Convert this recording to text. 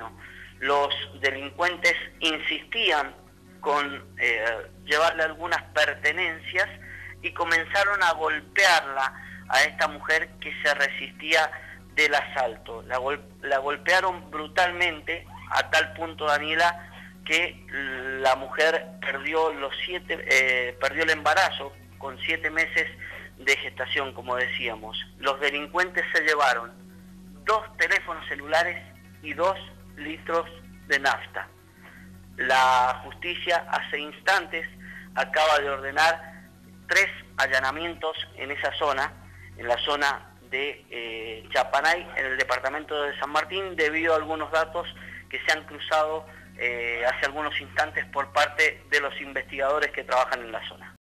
daño. Los delincuentes insistían con llevarle algunas pertenencias y comenzaron a golpearla a esta mujer que se resistía del asalto. La golpearon brutalmente a tal punto, Daniela, que la mujer perdió perdió el embarazo con 7 meses de gestación, como decíamos. Los delincuentes se llevaron 2 teléfonos celulares y 2 litros de nafta. La justicia hace instantes acaba de ordenar 3 allanamientos en esa zona, en la zona de Chapanay, en el departamento de San Martín, debido a algunos datos que se han cruzado hace algunos instantes por parte de los investigadores que trabajan en la zona.